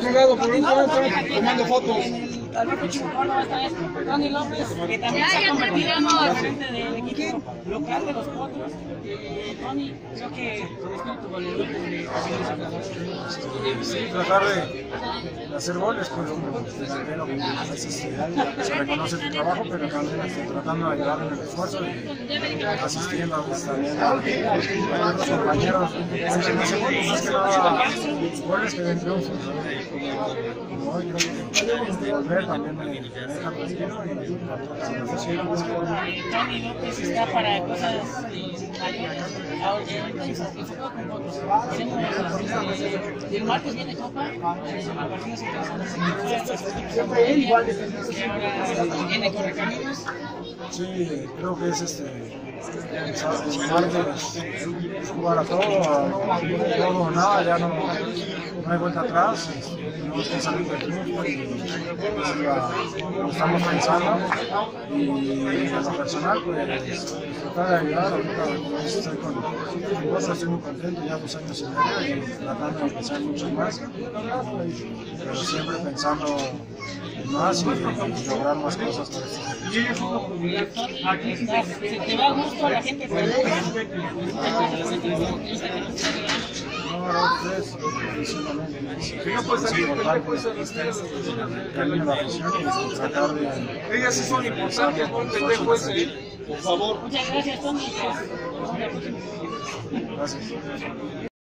otro lado, por otro lado, están tomando fotos. Alberto Chihuahua, esta es Tony López, que también se ha convertido en un referente del equipo local de los Potros. Tony, creo que el espíritu goleador de Sí, tratar de hacer goles, pues delantero, a veces se reconoce tu trabajo, pero también tratando de ayudar en el esfuerzo y asistiendo a veces también a otros compañeros que hacen goles, más que nada goles que den triunfos. Hoy creo que volver también me deja tranquilo y Tony López está para cosas mayores. El martes viene Copa, partidos interesantes. Siempre él igual viene correcaminos. sí, creo que es martes jugar a todo o nada, ya no hay vuelta atrás, tenemos que salir del club y lo estamos pensando y en lo personal pues tratar de ayudar. Ahorita estoy con vosotros, estoy muy contento, ya 2 años y medio y tratando de pensar mucho más, pero siempre pensando en más y lograr más cosas para esto. Aquí se te va a gusto a la gente. No, ustedes, si no puede ser importante, cariño a la afición y tratar de... Ellas sí son importantes, no te dejo ese, por favor. Muchas gracias, Tony. Gracias.